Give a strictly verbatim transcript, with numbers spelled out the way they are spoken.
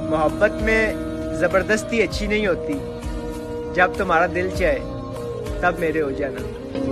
मोहब्बत में ज़बरदस्ती अच्छी नहीं होती। जब तुम्हारा दिल चाहे तब मेरे हो जाना।